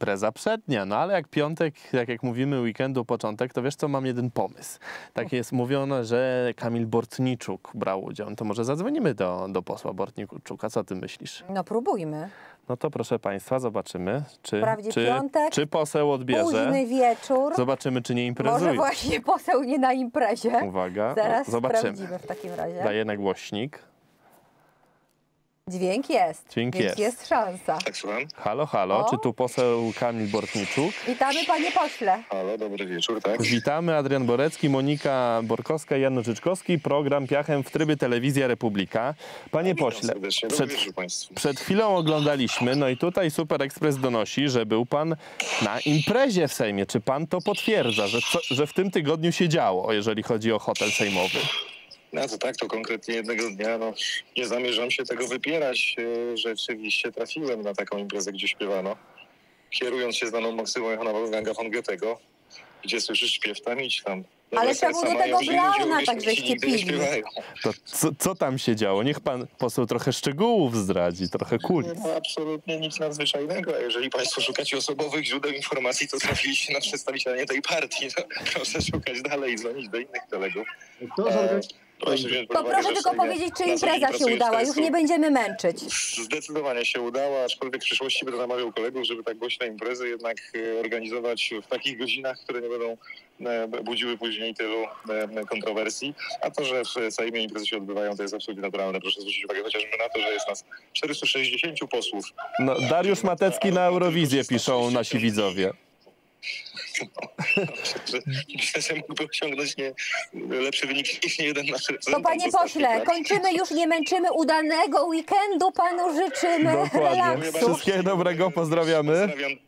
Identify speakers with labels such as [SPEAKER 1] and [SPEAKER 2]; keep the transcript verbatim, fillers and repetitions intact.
[SPEAKER 1] impreza przednia, no ale jak piątek, jak, jak mówimy weekendu, początek, to wiesz co, mam jeden pomysł. Tak jest mówione, że Kamil Bortniczuk brał udział. No to może zadzwonimy do, do posła Bortniczuka. Co ty myślisz?
[SPEAKER 2] No próbujmy.
[SPEAKER 1] No to proszę państwa, zobaczymy, czy,
[SPEAKER 2] Wprawdzie
[SPEAKER 1] czy,
[SPEAKER 2] piątek,
[SPEAKER 1] czy poseł odbierze.
[SPEAKER 2] Późny wieczór.
[SPEAKER 1] Zobaczymy, czy nie imprezuje.
[SPEAKER 2] Może właśnie poseł nie na imprezie.
[SPEAKER 1] Uwaga,
[SPEAKER 2] Zaraz
[SPEAKER 1] no, zobaczymy.
[SPEAKER 2] sprawdzimy w takim razie.
[SPEAKER 1] Daję na głośnik.
[SPEAKER 2] Dźwięk jest,
[SPEAKER 1] Dźwięk
[SPEAKER 2] więc
[SPEAKER 1] jest.
[SPEAKER 2] jest szansa.
[SPEAKER 3] Tak, słucham.
[SPEAKER 1] Halo, halo,
[SPEAKER 2] O.
[SPEAKER 1] czy tu poseł Kamil Bortniczuk?
[SPEAKER 2] Witamy, panie pośle.
[SPEAKER 3] Halo, dobry wieczór, tak?
[SPEAKER 1] Witamy, Adrian Borecki, Monika Borkowska i Jan Nożyczkowski. Program Piachem w trybie Telewizja Republika. Panie
[SPEAKER 3] Witam
[SPEAKER 1] pośle,
[SPEAKER 3] serdecznie,
[SPEAKER 1] przed,
[SPEAKER 3] dobry wieczór państwu.
[SPEAKER 1] przed chwilą oglądaliśmy, no i tutaj Super Express donosi, że był pan na imprezie w Sejmie. Czy pan to potwierdza, że, co, że w tym tygodniu się działo, jeżeli chodzi o hotel sejmowy?
[SPEAKER 3] No to tak, to konkretnie jednego dnia, no nie zamierzam się tego wypierać, e, że rzeczywiście trafiłem na taką imprezę, gdzie śpiewano. Kierując się znaną maksymą Johana Wolfganga von Goethego, gdzie słyszysz śpiew, tam idź tam. Dobre
[SPEAKER 2] Ale czemu
[SPEAKER 3] serca
[SPEAKER 2] do
[SPEAKER 3] mają
[SPEAKER 2] tego
[SPEAKER 3] źli ludzie,
[SPEAKER 2] Brauna
[SPEAKER 3] uwierz
[SPEAKER 2] tak
[SPEAKER 3] mi,
[SPEAKER 2] żeście
[SPEAKER 3] ci nigdy nie
[SPEAKER 2] pili?
[SPEAKER 3] śpiewają.
[SPEAKER 1] To co, co tam się działo? Niech pan poseł trochę szczegółów zdradzi, trochę kulis.
[SPEAKER 3] No absolutnie nic nadzwyczajnego, a jeżeli państwo szukacie osobowych źródeł informacji, to trafiliście na przedstawiciela nie tej partii. No, proszę szukać dalej i dzwonić do innych kolegów. E, proszę wziąć pod
[SPEAKER 2] To
[SPEAKER 3] uwagę,
[SPEAKER 2] proszę
[SPEAKER 3] że
[SPEAKER 2] tylko
[SPEAKER 3] w Sejmie
[SPEAKER 2] powiedzieć, czy
[SPEAKER 3] na co dzień
[SPEAKER 2] impreza się
[SPEAKER 3] pracuje
[SPEAKER 2] udała. Już
[SPEAKER 3] czterystu.
[SPEAKER 2] nie będziemy męczyć.
[SPEAKER 3] Zdecydowanie się udała, aczkolwiek w przyszłości będę namawiał kolegów, żeby tak głośne imprezy jednak e, organizować w takich godzinach, które nie będą e, budziły później tylu e, kontrowersji. A to, że w Sejmie imprezy się odbywają, to jest absolutnie naturalne. Proszę zwrócić uwagę chociażby na to, że jest nas czterystu sześćdziesięciu posłów.
[SPEAKER 1] No, Dariusz Matecki na Eurowizję piszą nasi widzowie.
[SPEAKER 3] Myślę, że mógłby osiągnąć nie, lepszy wynik niż nie jeden nasz
[SPEAKER 2] To
[SPEAKER 3] reprezentant
[SPEAKER 2] panie
[SPEAKER 3] z ostatnich
[SPEAKER 2] pośle,
[SPEAKER 3] lat.
[SPEAKER 2] kończymy, już nie męczymy. Udanego weekendu panu życzymy.
[SPEAKER 1] Dokładnie.
[SPEAKER 2] Relaksu.
[SPEAKER 1] Wszystkiego dobrego, pozdrawiamy.
[SPEAKER 3] Pozdrawiam.